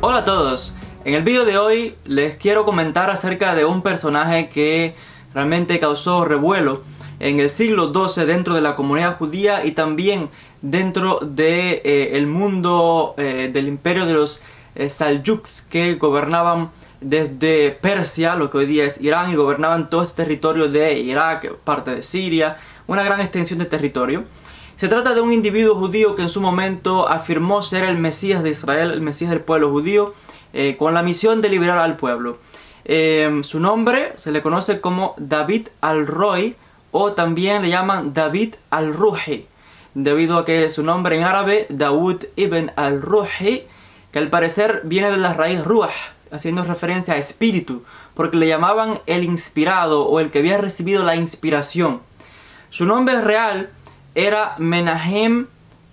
Hola a todos, en el vídeo de hoy les quiero comentar acerca de un personaje que realmente causó revuelo en el siglo XII dentro de la comunidad judía y también dentro de el mundo del imperio de los Saljuks, que gobernaban desde Persia, lo que hoy día es Irán, y gobernaban todo este territorio de Irak, parte de Siria, una gran extensión de territorio. Se trata de un individuo judío que en su momento afirmó ser el Mesías de Israel, el Mesías del pueblo judío, con la misión de liberar al pueblo. Su nombre se le conoce como David al-Roy, o también le llaman David al-Ruhi, debido a que su nombre en árabe, Daud ibn al-Ruhi, que al parecer viene de la raíz ruh, haciendo referencia a espíritu, porque le llamaban el inspirado o el que había recibido la inspiración. Su nombre real era Menahem,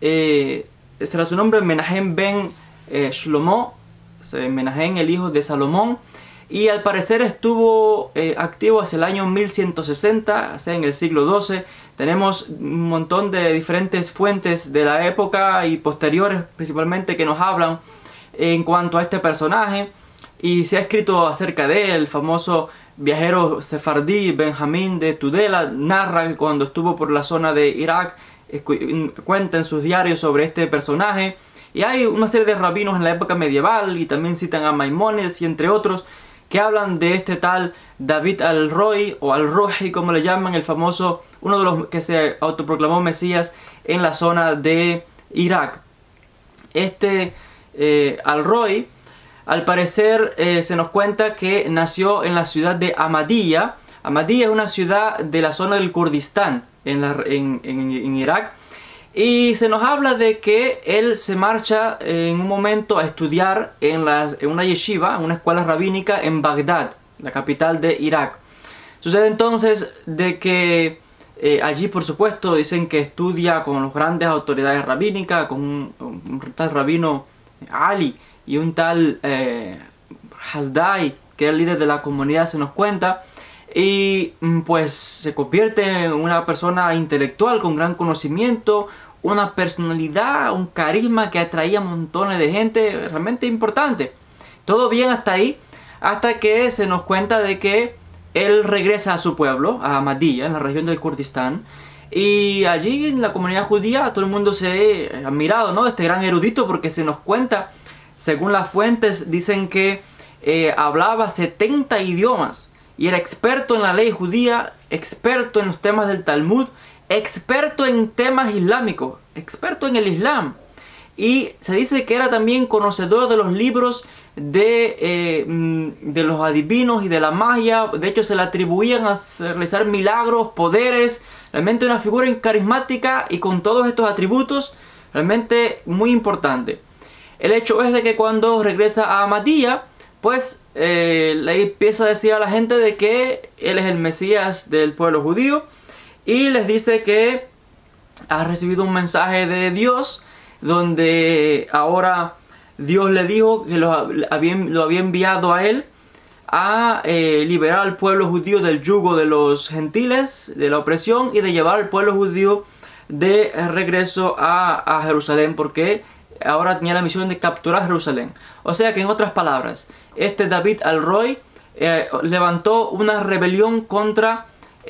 era su nombre Menahem ben Shlomo, Menahem el hijo de Salomón, y al parecer estuvo activo hacia el año 1160, o sea, en el siglo XII. Tenemos un montón de diferentes fuentes de la época y posteriores principalmente que nos hablan en cuanto a este personaje, y se ha escrito acerca de él. El famoso viajero sefardí Benjamín de Tudela narra que cuando estuvo por la zona de Irak, cuenta en sus diarios sobre este personaje, y hay una serie de rabinos en la época medieval, y también citan a Maimónides y entre otros, que hablan de este tal David al-Roy o al-Ruhi, como le llaman, el famoso, uno de los que se autoproclamó Mesías en la zona de Irak. Este al-Roy, al parecer, se nos cuenta que nació en la ciudad de Ahmadiyya. Ahmadiyya es una ciudad de la zona del Kurdistán en Irak, y se nos habla de que él se marcha en un momento a estudiar en una yeshiva, una escuela rabínica en Bagdad, la capital de Irak. Sucede entonces de que allí, por supuesto, dicen que estudia con las grandes autoridades rabínicas, con un tal rabino Ali y un tal Hasdai, que era el líder de la comunidad, se nos cuenta. Y pues se convierte en una persona intelectual con gran conocimiento, una personalidad, un carisma que atraía montones de gente, realmente importante. Todo bien hasta ahí, hasta que se nos cuenta de que él regresa a su pueblo, a Ahmadiyya, en la región del Kurdistán, y allí en la comunidad judía todo el mundo se ha admirado, ¿no?, de este gran erudito, porque se nos cuenta, según las fuentes, dicen que hablaba 70 idiomas. Y era experto en la ley judía, experto en los temas del Talmud, experto en temas islámicos, experto en el Islam. Y se dice que era también conocedor de los libros de los adivinos y de la magia. De hecho, se le atribuían a realizar milagros, poderes. Realmente una figura carismática y con todos estos atributos, realmente muy importante. El hecho es de que cuando regresa a Ahmadiyya, pues le empieza a decir a la gente de que él es el Mesías del pueblo judío, y les dice que ha recibido un mensaje de Dios, donde ahora Dios le dijo que lo había enviado a él a liberar al pueblo judío del yugo de los gentiles, de la opresión, y de llevar al pueblo judío de regreso a Jerusalén, porque ahora tenía la misión de capturar Jerusalén. O sea que, en otras palabras, este David al-Roy levantó una rebelión contra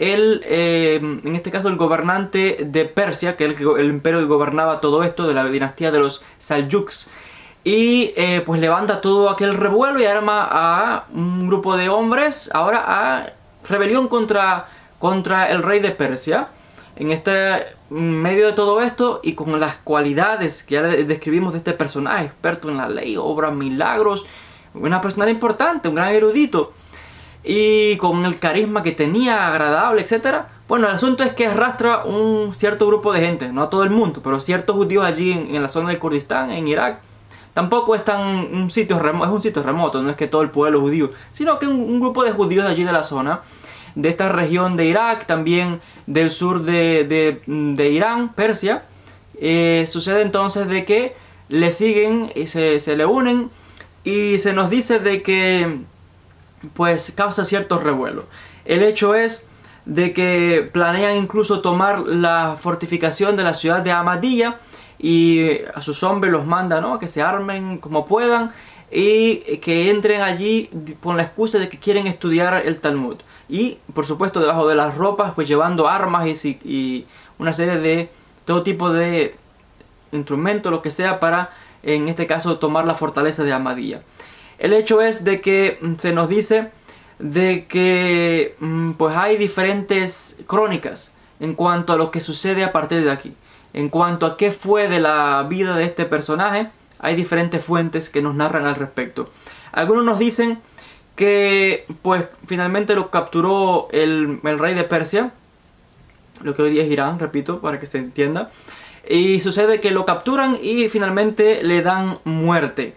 en este caso el gobernante de Persia, que es el imperio que gobernaba todo esto, de la dinastía de los Saljuks. Y pues levanta todo aquel revuelo y arma a un grupo de hombres ahora a rebelión contra el rey de Persia. En medio de todo esto, y con las cualidades que ya describimos de este personaje, experto en la ley, obra milagros, una persona importante, un gran erudito, y con el carisma que tenía, agradable, etc. Bueno, el asunto es que arrastra un cierto grupo de gente, no a todo el mundo, pero ciertos judíos allí en la zona del Kurdistán, en Irak. Tampoco es un sitio remoto, no es que todo el pueblo judío, sino que un grupo de judíos de allí de la zona, de esta región de Irak, también del sur de Irán, Persia. Sucede entonces de que le siguen y se le unen, y se nos dice de que pues causa cierto revuelo. El hecho es de que planean incluso tomar la fortificación de la ciudad de Ahmadiyya, y a sus hombres los manda, ¿no?, que se armen como puedan, y que entren allí con la excusa de que quieren estudiar el Talmud. Y por supuesto debajo de las ropas pues llevando armas y una serie de todo tipo de instrumentos, lo que sea, para en este caso tomar la fortaleza de Ahmadiyya. El hecho es de que se nos dice de que pues hay diferentes crónicas en cuanto a lo que sucede a partir de aquí. En cuanto a qué fue de la vida de este personaje, hay diferentes fuentes que nos narran al respecto. Algunos nos dicen que pues finalmente lo capturó el rey de Persia, lo que hoy día es Irán, repito, para que se entienda. Y sucede que lo capturan y finalmente le dan muerte.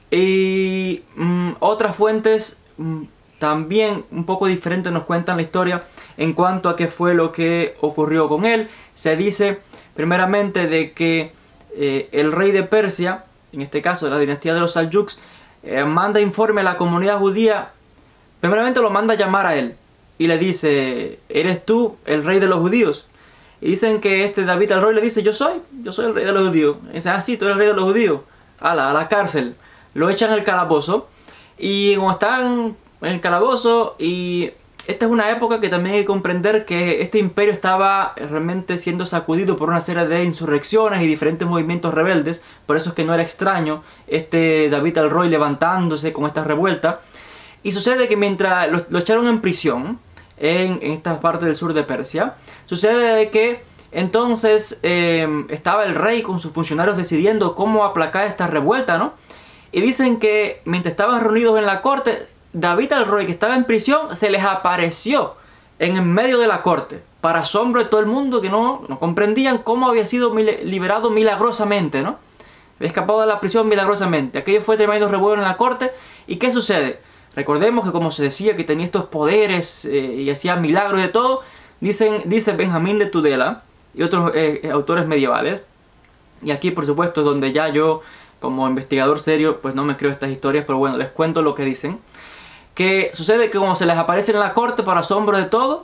Y otras fuentes también un poco diferentes nos cuentan la historia en cuanto a qué fue lo que ocurrió con él. Se dice primeramente de que el rey de Persia, en este caso de la dinastía de los Seljuks, manda informe a la comunidad judía. Primeramente lo manda a llamar a él y le dice: ¿eres tú el rey de los judíos? Y dicen que David el Roy le dice: yo soy el rey de los judíos. Y dicen: ah, sí, tú eres el rey de los judíos. A la cárcel. Lo echan al calabozo. Y como están en el calabozo, y esta es una época que también hay que comprender que este imperio estaba realmente siendo sacudido por una serie de insurrecciones y diferentes movimientos rebeldes. Por eso es que no era extraño David el Roy levantándose con esta revuelta. Y sucede que mientras lo echaron en prisión en esta parte del sur de Persia, sucede que entonces estaba el rey con sus funcionarios decidiendo cómo aplacar esta revuelta, ¿no? Y dicen que mientras estaban reunidos en la corte, David el Roy, que estaba en prisión, se les apareció en medio de la corte, para asombro de todo el mundo, que no comprendían cómo había sido liberado milagrosamente, ¿no? Había escapado de la prisión milagrosamente. Aquello fue tremendo revuelo en la corte. ¿Y qué sucede? Recordemos que como se decía que tenía estos poderes y hacía milagros y de todo, dice Benjamín de Tudela y otros autores medievales, y aquí por supuesto es donde ya yo como investigador serio pues no me creo estas historias, pero bueno, les cuento lo que dicen, que sucede que como se les aparece en la corte para asombro de todo,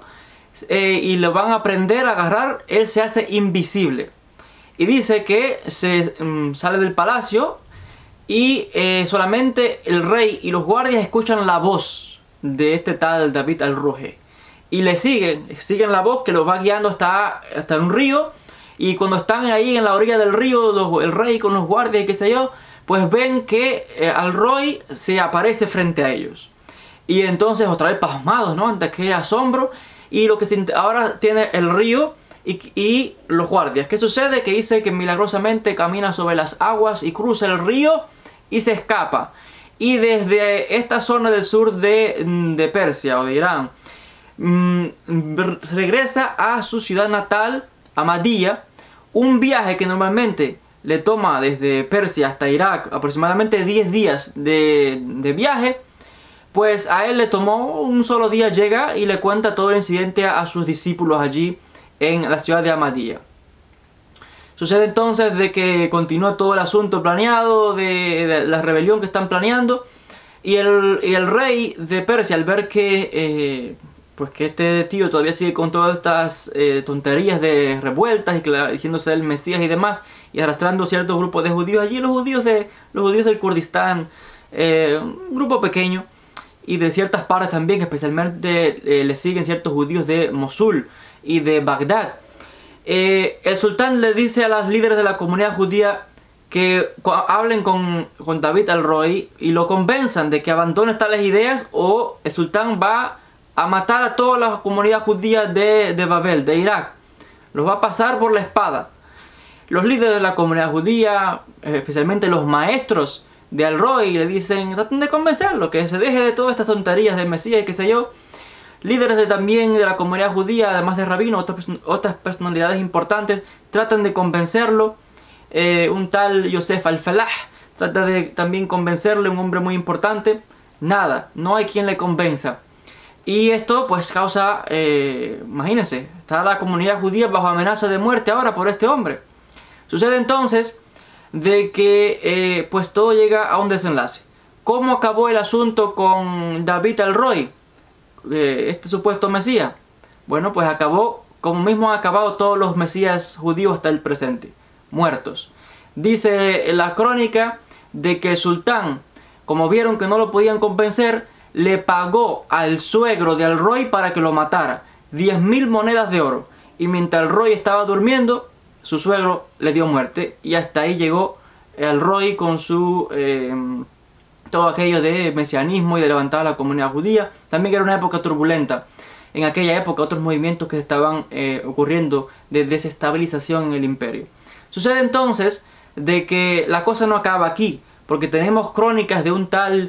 y lo van a prender, a agarrar, él se hace invisible. Y dice que se sale del palacio y solamente el rey y los guardias escuchan la voz de este tal David el Roy. Y le siguen la voz que los va guiando hasta un río. Y cuando están ahí en la orilla del río, el rey con los guardias y qué sé yo, pues ven que al Roy se aparece frente a ellos. Y entonces otra vez pasmados, ¿no? Ante aquel asombro. Y lo que ahora tiene el río y los guardias. ¿Qué sucede? Que dice que milagrosamente camina sobre las aguas y cruza el río y se escapa. Y desde esta zona del sur de Persia o de Irán, regresa a su ciudad natal, Ahmadiyya, un viaje que normalmente le toma desde Persia hasta Irak aproximadamente 10 días de viaje, pues a él le tomó un solo día. Llega y le cuenta todo el incidente a sus discípulos allí en la ciudad de Ahmadiyya. Sucede entonces de que continúa todo el asunto planeado de la rebelión que están planeando, y el rey de Persia, al ver que pues que este tío todavía sigue con todas estas tonterías de revueltas y diciéndose el Mesías y demás, y arrastrando ciertos grupos de judíos allí, los judíos del Kurdistán, un grupo pequeño, y de ciertas partes también, que especialmente le siguen ciertos judíos de Mosul y de Bagdad. El sultán le dice a los líderes de la comunidad judía que hablen con David el Roy y lo convenzan de que abandone tales ideas, o el sultán va a matar a toda la comunidad judía de Babel, de Irak. Los va a pasar por la espada. Los líderes de la comunidad judía, especialmente los maestros de al-Roy, le dicen: traten de convencerlo, que se deje de todas estas tonterías del Mesías y qué sé yo. Líderes también de la comunidad judía, además de rabinos, otras personalidades importantes, tratan de convencerlo. Un tal Yosef al-Falah trata de también convencerle, un hombre muy importante. Nada, no hay quien le convenza. Y esto pues causa, imagínense, está la comunidad judía bajo amenaza de muerte ahora por este hombre. Sucede entonces de que pues todo llega a un desenlace. ¿Cómo acabó el asunto con David el Roy, este supuesto Mesías? Bueno, pues acabó como mismo han acabado todos los Mesías judíos hasta el presente, muertos. Dice la crónica de que el sultán como vieron que no lo podían convencer, le pagó al suegro de al-Roy para que lo matara 10.000 monedas de oro. Y mientras al-Roy estaba durmiendo, su suegro le dio muerte. Y hasta ahí llegó al-Roy con su todo aquello de mesianismo y de levantar a la comunidad judía. También era una época turbulenta. En aquella época otros movimientos que estaban ocurriendo de desestabilización en el imperio. Sucede entonces de que la cosa no acaba aquí, porque tenemos crónicas de un tal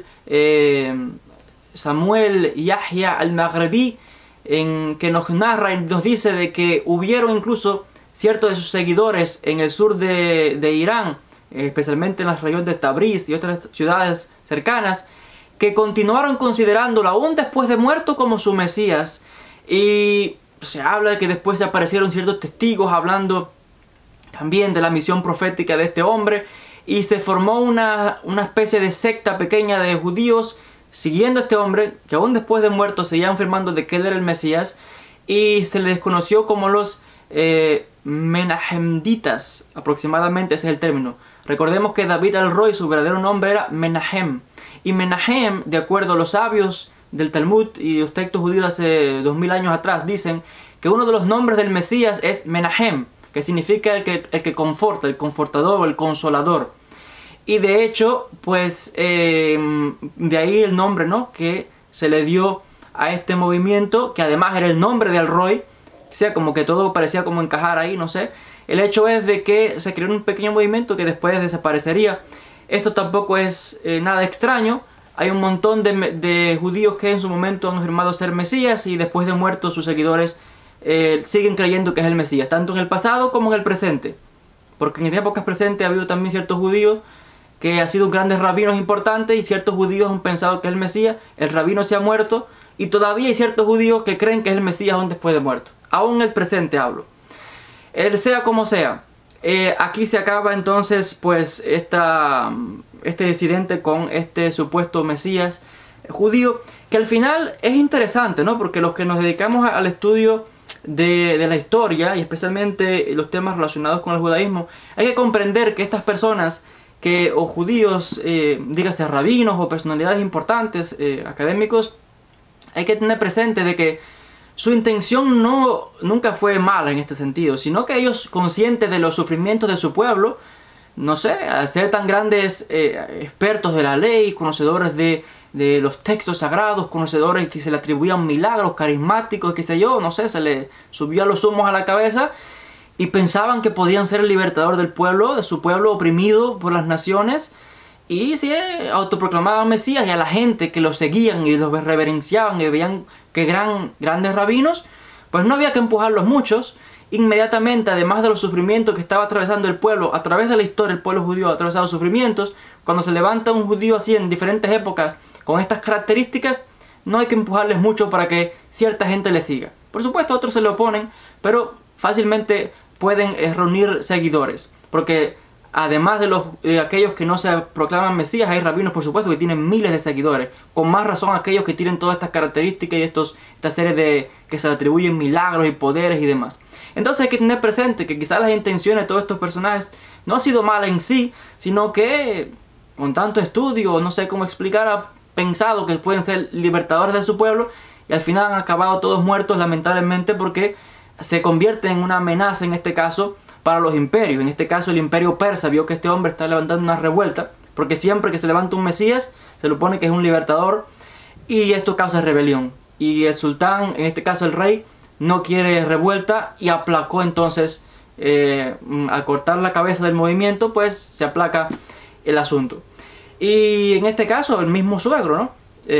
Samuel Yahya al-Maghrebi, que nos narra y nos dice de que hubieron incluso ciertos de sus seguidores en el sur de Irán, especialmente en la región de Tabriz y otras ciudades cercanas, que continuaron considerándolo aún después de muerto como su Mesías. Y se habla de que después se aparecieron ciertos testigos hablando también de la misión profética de este hombre, y se formó una especie de secta pequeña de judíos siguiendo a este hombre, que aún después de muerto seguían afirmando de que él era el Mesías, y se les conoció como los Menahemditas, aproximadamente ese es el término. Recordemos que David al-Roy, su verdadero nombre era Menahem, y Menahem, de acuerdo a los sabios del Talmud y los textos judíos hace 2000 años atrás, dicen que uno de los nombres del Mesías es Menahem, que significa el que conforta, el confortador o el consolador. Y de hecho, pues de ahí el nombre, ¿no?, que se le dio a este movimiento, que además era el nombre de al-Roy. O sea, como que todo parecía como encajar ahí, no sé. El hecho es de que se creó un pequeño movimiento que después desaparecería. Esto tampoco es nada extraño. Hay un montón de judíos que en su momento han afirmado ser Mesías, y después de muertos sus seguidores siguen creyendo que es el Mesías, tanto en el pasado como en el presente. Porque en épocas presentes ha habido también ciertos judíos que han sido grandes rabinos importantes, y ciertos judíos han pensado que es el Mesías, el rabino se ha muerto, y todavía hay ciertos judíos que creen que es el Mesías aún después de muerto. Aún en el presente hablo. Sea como sea, aquí se acaba entonces pues este incidente con este supuesto Mesías judío, que al final es interesante, ¿no? Porque los que nos dedicamos al estudio de la historia, y especialmente los temas relacionados con el judaísmo, hay que comprender que estas personas o judíos, dígase rabinos o personalidades importantes, académicos, hay que tener presente de que su intención nunca fue mala en este sentido, sino que ellos, conscientes de los sufrimientos de su pueblo, no sé, al ser tan grandes expertos de la ley, conocedores de los textos sagrados, conocedores que se le atribuían milagros, carismáticos, qué sé yo, no sé, se le subió a los humos a la cabeza, y pensaban que podían ser el libertador del pueblo, de su pueblo oprimido por las naciones, y sí, autoproclamaban Mesías, y a la gente que los seguían y los reverenciaban y veían que grandes rabinos, pues no había que empujarlos muchos. Inmediatamente, además de los sufrimientos que estaba atravesando el pueblo, a través de la historia el pueblo judío ha atravesado sufrimientos. Cuando se levanta un judío así en diferentes épocas con estas características, no hay que empujarles mucho para que cierta gente le siga. Por supuesto, otros se le oponen, pero fácilmente pueden reunir seguidores, porque además de aquellos que no se proclaman Mesías, hay rabinos, por supuesto, que tienen miles de seguidores. Con más razón aquellos que tienen todas estas características y esta serie de que se le atribuyen milagros y poderes y demás. Entonces hay que tener presente que quizás las intenciones de todos estos personajes no han sido malas en sí, sino que con tanto estudio, no sé cómo explicar, ha pensado que pueden ser libertadores de su pueblo, y al final han acabado todos muertos, lamentablemente, porque se convierte en una amenaza, en este caso, para los imperios. En este caso el imperio persa vio que este hombre está levantando una revuelta, porque siempre que se levanta un Mesías se supone que es un libertador, y esto causa rebelión, y el sultán, en este caso el rey, no quiere revuelta, y aplacó entonces, al cortar la cabeza del movimiento, pues se aplaca el asunto. Y en este caso el mismo suegro, ¿no?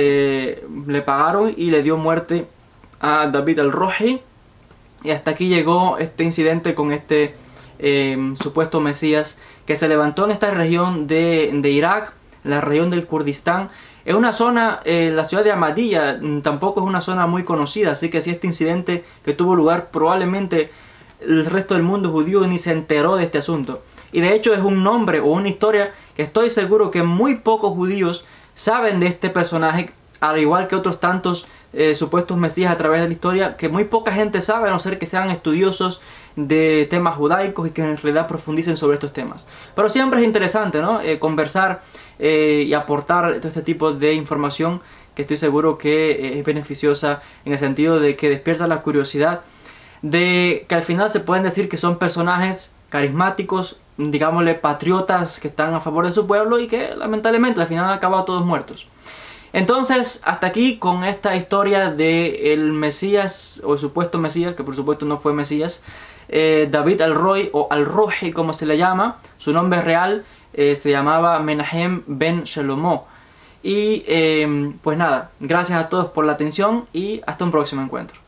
Le pagaron y le dio muerte a David al-Rohi. Y hasta aquí llegó este incidente con este supuesto Mesías, que se levantó en esta región de Irak, la región del Kurdistán. Es una zona, la ciudad de Ahmadiyya tampoco es una zona muy conocida, así que si este incidente que tuvo lugar, probablemente el resto del mundo judío ni se enteró de este asunto. Y de hecho es un nombre o una historia que estoy seguro que muy pocos judíos saben de este personaje, al igual que otros tantos supuestos mesías a través de la historia que muy poca gente sabe, a no ser que sean estudiosos de temas judaicos y que en realidad profundicen sobre estos temas. Pero siempre es interesante, ¿no? Conversar y aportar todo este tipo de información que estoy seguro que es beneficiosa en el sentido de que despierta la curiosidad, de que al final se pueden decir que son personajes carismáticos, digámosle patriotas que están a favor de su pueblo y que lamentablemente al final han acabado todos muertos. Entonces, hasta aquí con esta historia del Mesías, o el supuesto Mesías, que por supuesto no fue Mesías, David al-Roy, o al-Rohi como se le llama. Su nombre real se llamaba Menahem ben Shelomo. Y pues nada, gracias a todos por la atención y hasta un próximo encuentro.